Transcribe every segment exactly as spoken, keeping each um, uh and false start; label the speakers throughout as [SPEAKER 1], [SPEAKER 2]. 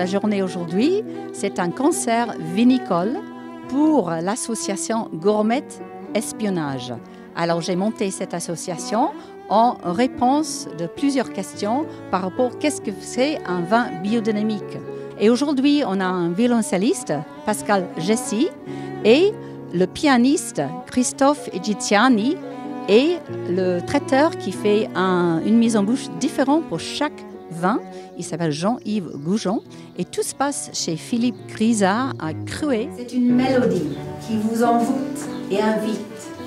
[SPEAKER 1] journée aujourd'hui, c'est un concert vinicole pour l'association Gourmet Espionnage. Alors j'ai monté cette association en réponse de plusieurs questions par rapport à qu'est-ce que c'est un vin biodynamique. Et aujourd'hui, on a un violoncelliste, Pascal Jessy, et le pianiste Christophe Egiziani, et le traiteur qui fait un, une mise en bouche différente pour chaque vin. Il s'appelle Jean-Yves Goujon. Et tout se passe chez Philippe Grisard à Cruet. C'est une mélodie qui vous envoûte et invite.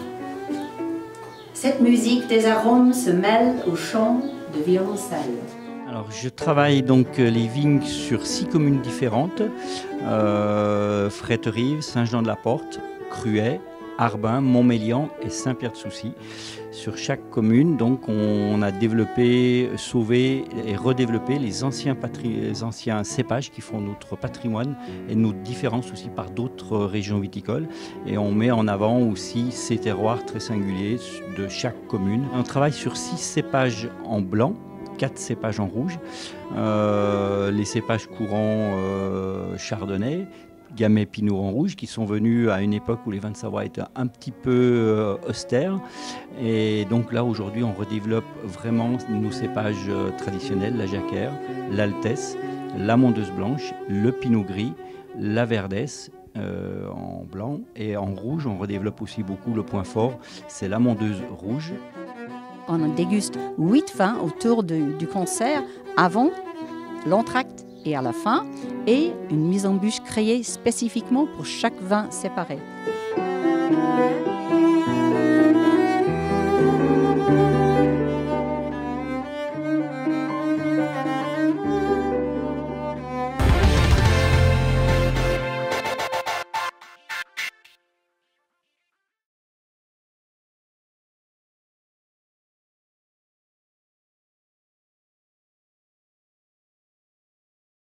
[SPEAKER 1] Cette musique des arômes se mêle au chant de violoncelle.
[SPEAKER 2] Alors, je travaille donc les vignes sur six communes différentes, euh, Fréterive, Saint-Jean-de-la-Porte, Cruet, Arbin, Montmélian et Saint-Pierre-de-Soucy. Sur chaque commune, donc, on a développé, sauvé et redéveloppé les anciens, patri- les anciens cépages qui font notre patrimoine et nous différencient aussi par d'autres régions viticoles. Et on met en avant aussi ces terroirs très singuliers de chaque commune. On travaille sur six cépages en blanc, quatre cépages en rouge, euh, les cépages courants euh, chardonnay, Gamay, Pinot en rouge, qui sont venus à une époque où les vins de Savoie étaient un petit peu euh, austères. Et donc là, aujourd'hui, on redéveloppe vraiment nos cépages euh, traditionnels, la Jacquère, l'Altesse, la Mondeuse blanche, le Pinot gris, la Verdesse, euh, en blanc. Et en rouge, on redéveloppe aussi beaucoup le point fort, c'est la Mondeuse rouge.
[SPEAKER 1] On déguste huit vins autour de, du concert avant l'entracte et à la fin, et une mise en bouche créée spécifiquement pour chaque vin séparé.